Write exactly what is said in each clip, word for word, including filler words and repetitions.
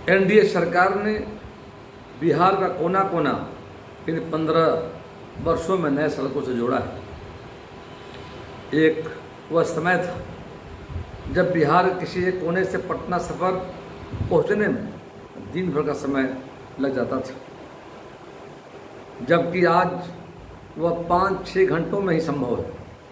NDA सरकार ने बिहार का कोना कोना इन पंद्रह वर्षों में नए सड़कों से जोड़ा है। एक वह समय था जब बिहार किसी एक कोने से पटना सफर पहुंचने में दिन भर का समय लग जाता था, जबकि आज वह पाँच छः घंटों में ही संभव है।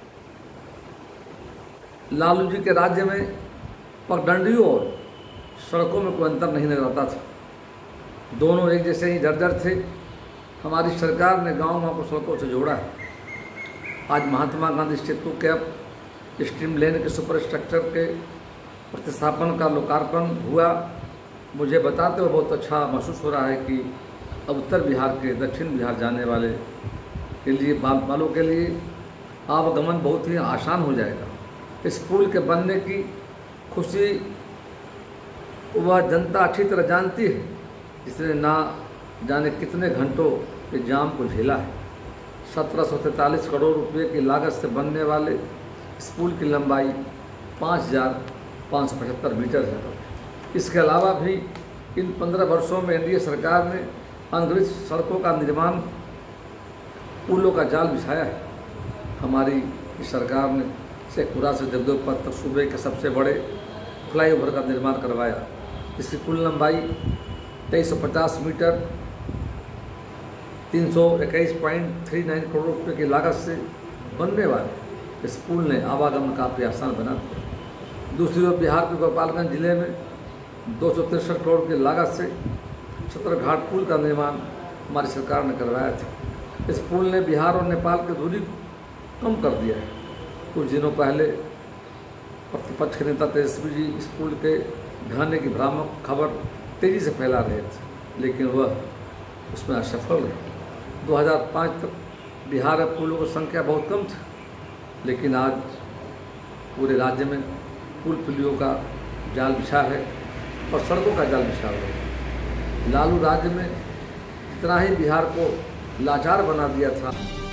लालू जी के राज्य में पगडंडियों और सड़कों में कोई अंतर नहीं नजर आता था, दोनों एक जैसे ही जर्जर थे। हमारी सरकार ने गांव गांव को सड़कों से जोड़ा है। आज महात्मा गांधी सेतु के अब स्ट्रीम लेन के सुपर स्ट्रक्चर के प्रतिस्थापन का लोकार्पण हुआ। मुझे बताते हुए बहुत अच्छा महसूस हो रहा है कि अब उत्तर बिहार के दक्षिण बिहार जाने वाले के लिए वालों के लिए आवागमन बहुत ही आसान हो जाएगा। इस पुल के बनने की खुशी वह जनता अच्छी तरह जानती है जिसने ना जाने कितने घंटों के जाम को झेला है। सत्रह सौ तैंतालीस करोड़ रुपए की लागत से बनने वाले इस पुल की लंबाई पाँच हज़ार पाँच सौ पचहत्तर मीटर है। इसके अलावा भी इन पंद्रह वर्षों में एनडीए सरकार ने अनगिनत सड़कों का निर्माण, पुलों का जाल बिछाया है। हमारी सरकार ने शेखपुरा से जगदेवपुर तक सूबे के सबसे बड़े फ्लाईओवर का निर्माण करवाया। इसकी कुल लंबाई तेईस सौ पचास मीटर तीन सौ इक्कीस पॉइंट तीन नौ करोड़ रुपए की लागत से बनने वाले इस पुल ने आवागमन काफ़ी आसान बना दिया। दूसरी ओर बिहार के गोपालगंज जिले में दो सौ तिरसठ करोड़ की लागत से सत्रह घाट पुल का निर्माण हमारी सरकार ने करवाया था। इस पुल ने बिहार और नेपाल की दूरी को कम कर दिया है। कुछ दिनों पहले प्रतिपक्ष के नेता तेजस्वी जी इस पुल के ढहने की भ्रामक खबर तेज़ी से फैला रहे थे, लेकिन वह उसमें असफल रहे। दो हज़ार पाँच तक बिहार में पुलों की संख्या बहुत कम थी, लेकिन आज पूरे राज्य में पुल पुलियों का जाल बिछा है और सड़कों का जाल बिछा हुआ है। लालू राज्य में इतना ही बिहार को लाचार बना दिया था।